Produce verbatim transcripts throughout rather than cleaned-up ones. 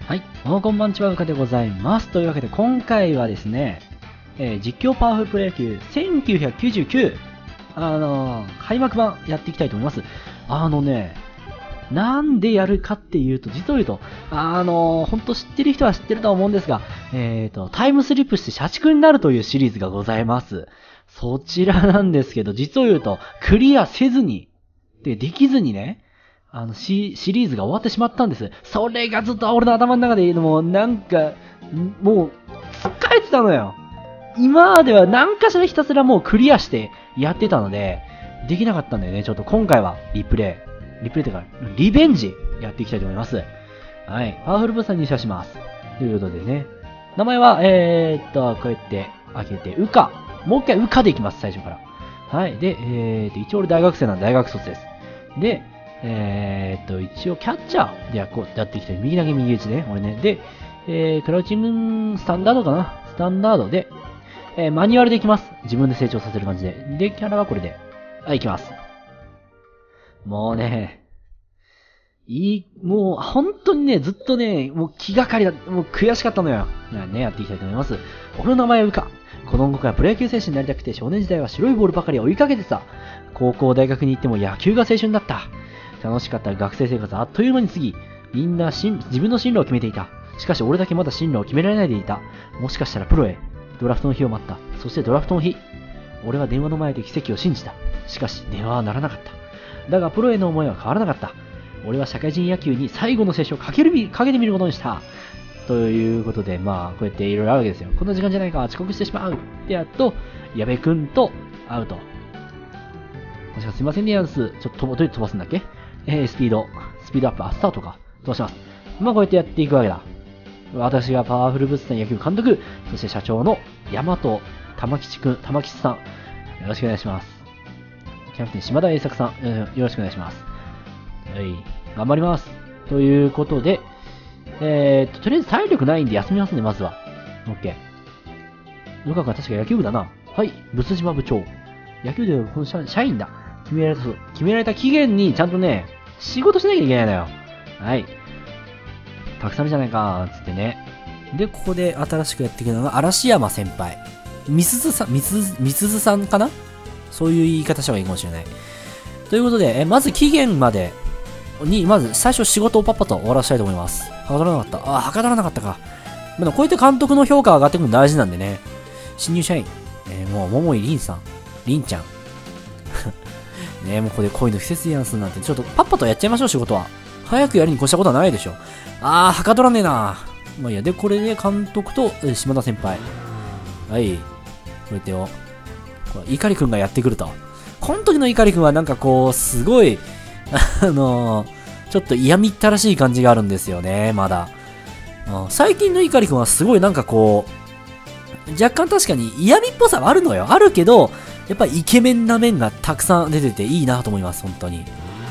はい、おはこんばんちはうかでございます。というわけで今回はですね、えー、実況パワフルプロ野球せんきゅうひゃくきゅうじゅうきゅう、あのー、開幕版やっていきたいと思います。あのね、なんでやるかっていうと、実を言うと、あのー、ほんと知ってる人は知ってると思うんですが、えーと、タイムスリップして社畜になるというシリーズがございます。そちらなんですけど、実を言うと、クリアせずに、で、できずにね、あの、シ、シリーズが終わってしまったんです。それがずっと俺の頭の中で、もうなんか、もう、疲れてたのよ。今までは何かしらひたすらもうクリアしてやってたので、できなかったんだよね。ちょっと今回はリプレイ。リプレイというか、リベンジやっていきたいと思います。はい。パワフルブースターに入社します。ということでね。名前は、えーっと、こうやって開けて、ウカ。もう一回ウカでいきます、最初から。はい。で、えーっと、一応俺大学生なんで大学卒です。で、えーっと、一応キャッチャーでやこうやっていきたい。右投げ右打ちね。俺ね。で、えー、クラウチングスタンダードかな。スタンダードで、えー、マニュアルでいきます。自分で成長させる感じで。で、キャラはこれで。はい、いきます。もうね、いい、もう、本当にね、ずっとね、もう気がかりだ、もう悔しかったのよ。ね、やっていきたいと思います。俺の名前はウカ。子供からプロ野球選手になりたくて少年時代は白いボールばかり追いかけてた。高校、大学に行っても野球が青春だった。楽しかった学生生活はあっという間に過ぎ、みんな自分の進路を決めていた。しかし俺だけまだ進路を決められないでいた。もしかしたらプロへ。ドラフトの日を待った。そしてドラフトの日。俺は電話の前で奇跡を信じた。しかし電話は鳴らなかった。だがプロへの思いは変わらなかった。俺は社会人野球に最後の青春をかけるかけてみることにした。ということで、まあ、こうやっていろいろあるわけですよ。こんな時間じゃないか、遅刻してしまう。で、やっと、矢部くんと会うと。もしかすいませんね、ヤンス。ちょっとどうやって飛ばすんだっけえー、スピード。スピードアップ、あ、スタートか。飛ばします。まあ、こうやってやっていくわけだ。私がパワフルブースター野球監督、そして社長の大和玉吉くん、玉吉さん。よろしくお願いします。キャプテン島田栄作さん、よろしくお願いします。はい。頑張ります。ということで、えー、っと、とりあえず体力ないんで休みますね、まずは。OK。ルカ君は確か野球部だな。はい。仏島部長。野球部でこの社社員だ。決められた、決められた期限にちゃんとね、仕事しなきゃいけないのよ。はい。たくさんあるじゃないか、つってね。で、ここで新しくやっていくのが、嵐山先輩。みすずさん、みすず、みすずさんかなそういう言い方した方がいいかもしれない。ということで、えまず期限までに、まず最初仕事をパッパと終わらせたいと思います。はかどらなかった。あ、はかどらなかったか。まあ、こうやって監督の評価が上がってくるの大事なんでね。新入社員。えー、もう、桃井凛さん。凛ちゃん。ねえ、もうここで恋の季節やんすなんて、ちょっとパッパとやっちゃいましょう、仕事は。早くやりに越したことはないでしょ。あー、はかどらねえな。まあいいや、で、これで監督と、えー、島田先輩。はい。こうやってよ。これ、碇くんがやってくると。この時の碇くんはなんかこう、すごい、あのー、ちょっと嫌みったらしい感じがあるんですよね、まだ。うん、最近の碇くんはすごいなんかこう、若干確かに嫌味っぽさはあるのよ。あるけど、やっぱりイケメンな面がたくさん出てていいなと思います、本当に。うん、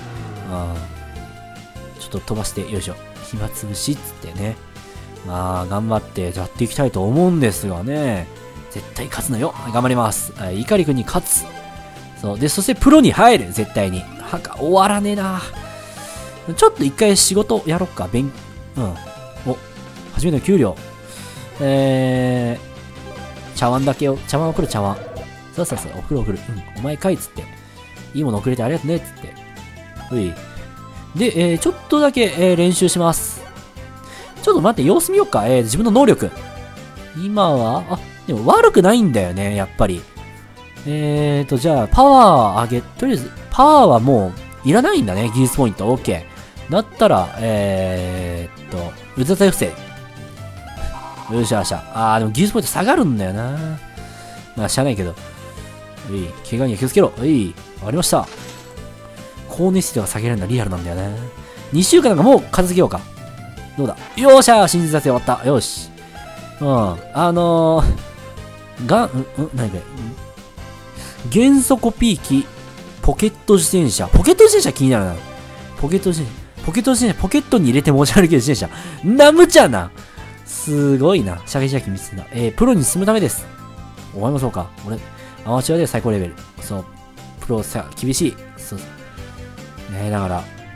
ちょっと飛ばして、よいしょ。暇つぶしっつってね。まあ、頑張ってやっていきたいと思うんですがね。絶対勝つのよ。頑張ります。碇くんに勝つ。そう。で、そしてプロに入る。絶対に。はか、終わらねえな。ちょっと一回仕事やろっか。勉、うん。お、初めての給料。えー、茶碗だけを、茶碗送る茶碗。そうそうそう、送る送る。うん、お前かいっつって。いいもの送れてありがとねっつって。うい。で、えー、ちょっとだけ、えー、練習します。ちょっと待って、様子見よっか。えー、自分の能力。今は、あ、でも悪くないんだよね、やっぱり。えーと、じゃあ、パワー上げ、とりあえず、パワーはもう、いらないんだね、技術ポイント。OK。だったら、えーっと、うざたい不正。よしよしゃ。あー、でも技術ポイント下がるんだよな。まあ、しゃあないけど。うい、怪我には気をつけろ。うい、わかりました。高熱度が下げられるのはリアルなんだよな。にしゅうかんなんかもう片付けようか。どうだ。よーしゃー、新実撮影終わった。よし。うん。あのー、が、ん、ん、なにこれ。元素コピー機、ポケット自転車。ポケット自転車気になるな。ポケット自転車、ポケット自転車、ポケットに入れて持ち歩ける自転車。なむちゃな。すごいな。社会人野球見つけた。えー、プロに進むためです。お前もそうか。俺、アマチュアで最高レベル。そう。プロさ、厳しい。そう。ねえ、だから、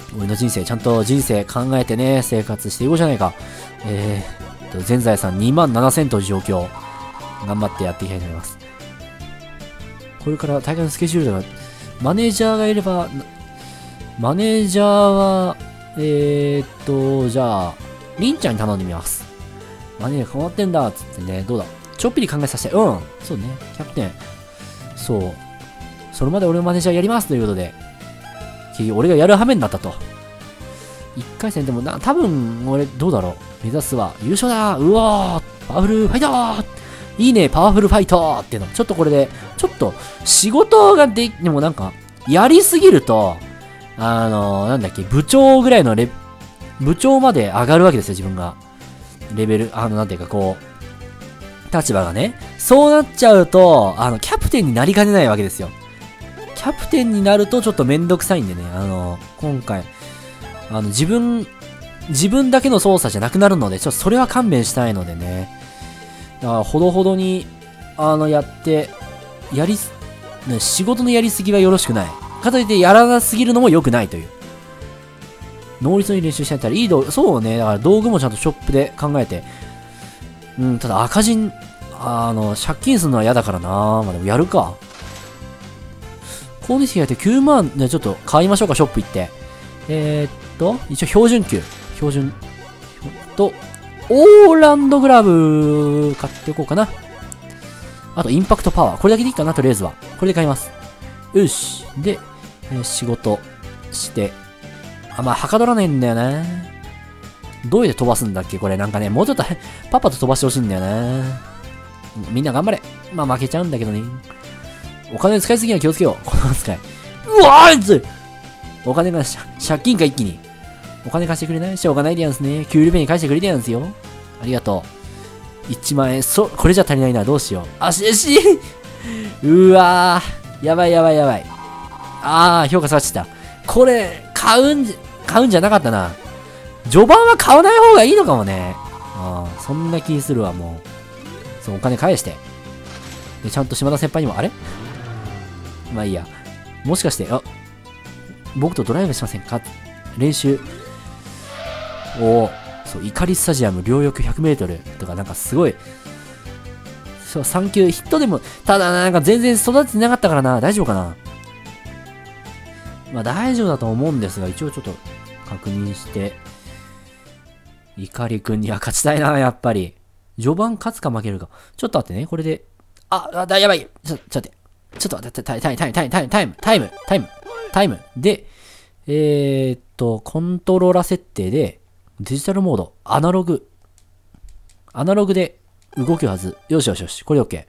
俺の人生、ちゃんと人生考えてね、生活していこうじゃないか。えーと、全財産にまんななせんという状況。頑張ってやっていきたいと思います。これから大会のスケジュールが、マネージャーがいれば、マネージャーは、えーっと、じゃあ、りんちゃんに頼んでみます。マネージャー変わってんだ、つってね、どうだ。ちょっぴり考えさせて、うん、そうね、キャプテン。そう。それまで俺のマネージャーやりますということで、結局俺がやる羽目になったと。いっかい戦でもな、多分俺どうだろう。目指すは優勝だうわーパワフルファイトーいいねパワフルファイトっていうの。ちょっとこれで、ちょっと仕事がで、でもなんか、やりすぎると、あのー、なんだっけ、部長ぐらいのレ、部長まで上がるわけですよ、自分が。レベル、あの、なんていうかこう、立場がね。そうなっちゃうと、あの、キャプテンになりかねないわけですよ。キャプテンになるとちょっとめんどくさいんでね、あの、今回、あの、自分、自分だけの操作じゃなくなるので、ちょっとそれは勘弁したいのでね。だから、ほどほどに、あの、やって、やりす、ね、仕事のやりすぎはよろしくない。かといってやらなすぎるのも良くないという。能率のいい練習してやったらいい道具、そうね、だから道具もちゃんとショップで考えて。うん、ただ赤字、あの、借金するのは嫌だからな。まあでもやるか。光熱費がやってきゅうまん、ね、ちょっと買いましょうか、ショップ行って。えー、っと、一応標準級。標準。と、オーランドグラブ買っておこうかな。あと、インパクトパワー。これだけでいいかな、とりあえずは。これで買います。よし。で、えー、仕事して。あ、まあ、はかどらないんだよな。どうやって飛ばすんだっけこれなんかね、もうちょっと、パパと飛ばしてほしいんだよな。みんな頑張れ。まあ、負けちゃうんだけどね。お金使いすぎには気をつけよう。この扱い。うわーつお金が借金か一気に。お金貸してくれないしょうがないでやんすね。給料日に返してくれてやんすよ。ありがとう。いちまん円。そ、これじゃ足りないな。どうしよう。あししうわー。やばいやばいやばい。あー、評価下がっちゃった。これ、買うんじゃ、買うんじゃなかったな。序盤は買わない方がいいのかもね。あー、そんな気するわ、もう。そう、お金返して。で、ちゃんと島田先輩にも、あれまあいいや。もしかして、あ、僕とドライブしませんか練習。おそう、怒りスタジアム両翼ひゃくメートルとかなんかすごい。そう、さん級ヒットでも、ただなんか全然育ててなかったからな。大丈夫かなまあ大丈夫だと思うんですが、一応ちょっと確認して。怒りくんには勝ちたいな、やっぱり。序盤勝つか負けるか。ちょっと待ってね、これで。あ、あ、だ、やばい。ちょ、ちょっと待って。ちょっと待って、タイム、タイム、タイム、タイム、タイム、タイム、タイム、タイム。で、えーっと、コントローラー設定で、デジタルモード、アナログ。アナログで動くはず。よしよしよし。これ OK。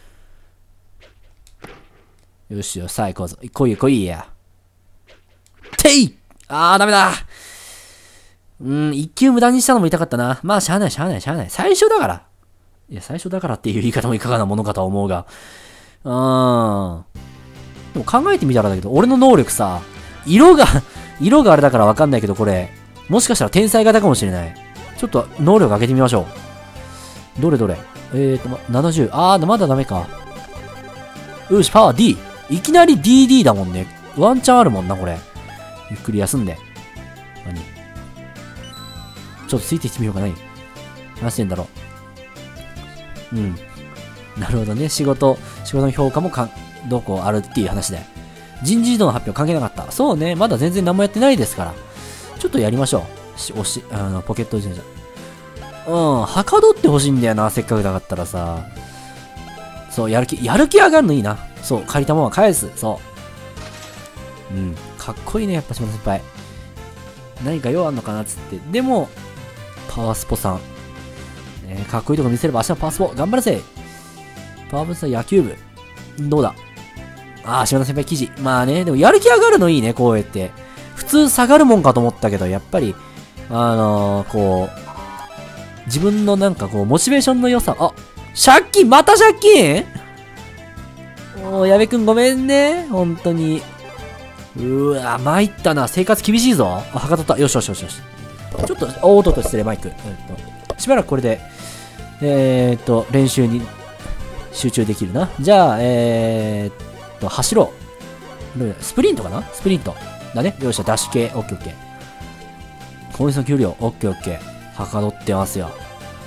よしよし、さあ行こうぞ。来いよ来いや。ていあー、ダメだうん、一球無駄にしたのも痛かったな。まあ、しゃあない、しゃあない、しゃあない。最初だから。いや、最初だからっていう言い方もいかがなものかとは思うが。うーん。でも考えてみたらだけど、俺の能力さ、色が、色があれだからわかんないけど、これ、もしかしたら天才型かもしれない。ちょっと、能力上げてみましょう。どれどれ。えーと、ま、ななじゅう。あー、まだダメか。よし、パワー D。いきなり ディーディー だもんね。ワンチャンあるもんな、これ。ゆっくり休んで。何ちょっとついてきてみようかな。何してんだろう。うん。なるほどね。仕事、仕事の評価もかん、どこあるっていう話で。人事異動の発表関係なかった。そうね。まだ全然何もやってないですから。ちょっとやりましょう。し、押し、あの、ポケット神社。うん。はかどってほしいんだよな。せっかくだったらさ。そう、やる気、やる気上がるのいいな。そう、借りたものは返す。そう。うん。かっこいいね、やっぱ島田先輩。何か用あんのかなっつって。でも、パワースポさん。えー、かっこいいとこ見せれば明日のパワースポ。頑張るぜ。パワーブースター野球部。どうだああ、島田先輩記事。まあね、でもやる気上がるのいいね、こうやって。普通下がるもんかと思ったけど、やっぱり、あのー、こう、自分のなんかこう、モチベーションの良さ。あ、借金また借金おー、矢部くんごめんね。本当に。うーわ、参ったな。生活厳しいぞ。あ、はかどった。よしよしよしよし。ちょっと、おーっとっと失礼、マイク。えっと、しばらくこれで、えー、っと、練習に集中できるな。じゃあ、えー、っと、走ろう。スプリントかなスプリント。だね。よっしゃ、ダッシュ系。オッケーオッケー。 攻撃の給料、オッケーオッケー。はかどってますよ。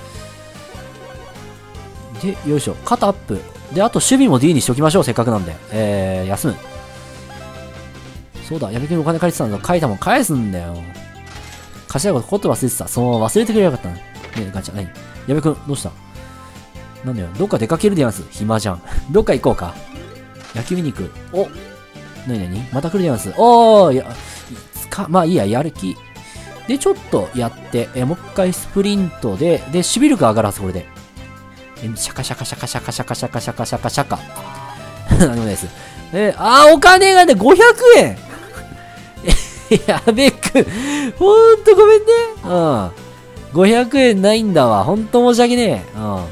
で、よいしょ。肩アップ。で、あと守備も D にしておきましょう。せっかくなんで。えー、休む。そうだ、矢部君にお金借りてたんだ。書いたもん返すんだよ。貸したことこと忘れてた。そう、忘れてくれよかったな。ねえ、ガチャ、何矢部君、どうしたなんだよ。どっか出かけるでやんす。暇じゃん。どっか行こうか。野球見に行く。おなになにまた来るでやんす。おー、いや、か、まあいいや、やる気。で、ちょっとやって、え、もう一回スプリントで、で、守備力上がるはず、これで。え、シャカシャカシャカシャカシャカシャカシャカシャカシャカ。何でもないです。え、あー、お金がね、ごひゃくえんやべく、ほんとごめんね。うん。ごひゃくえんないんだわ。ほんと申し訳ねえ。うん。ま、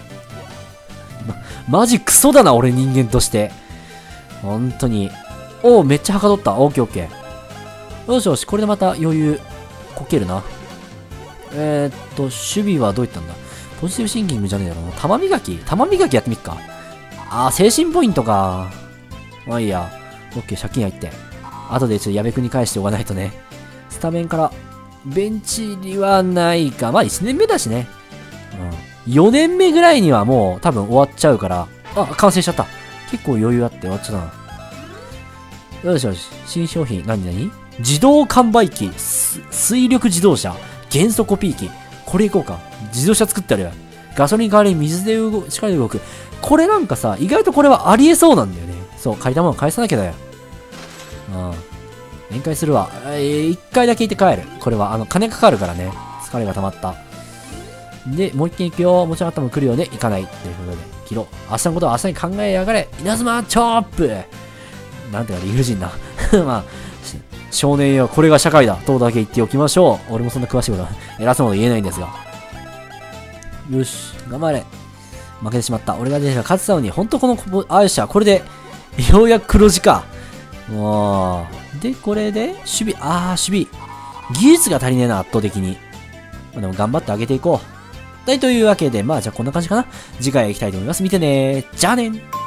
マジクソだな、俺人間として。ほんとに。おー、めっちゃはかどった。オッケーオッケー。よしよし、これでまた余裕、こけるな。えー、っと、守備はどういったんだポジティブシンキングじゃねえだろうな。玉磨き玉磨きやってみっか。あー、精神ポイントか。まあいいや。オッケー、借金入って。後でちょっと矢部君に返しておかないとね。スタメンから、ベンチにはないか。まあいちねんめだしね。うん。よねんめぐらいにはもう多分終わっちゃうから。あ、完成しちゃった。結構余裕あって終わっちゃったな。よしよし。新商品、何何自動販売機、水力自動車、元素コピー機。これいこうか。自動車作ってあるよ。ガソリン代わりに水で動く、力で動く。これなんかさ、意外とこれはありえそうなんだよね。そう、借りたもの返さなきゃだよ。うん。宴会するわ。えー、一回だけ行って帰る。これは、あの、金かかるからね。疲れが溜まった。で、もう一軒行くよ。もちろん頭来るよね。行かない。ということで、切ろう。明日のことは明日に考えやがれ。稲妻チョップなんてか理不尽な。まあ、少年よ、これが社会だ。とだけ言っておきましょう。俺もそんな詳しいことは、偉そうなこと言えないんですが。よし、頑張れ。負けてしまった。俺がね、勝ってたのに、ほんとこの、あよっしゃ、これで、ようやく黒字か。もう、で、これで、守備、あー、守備。技術が足りねえな、圧倒的に。まあ、でも頑張ってあげていこう。はい、というわけで、まあ、じゃあこんな感じかな。次回行きたいと思います。見てねー。じゃあねー。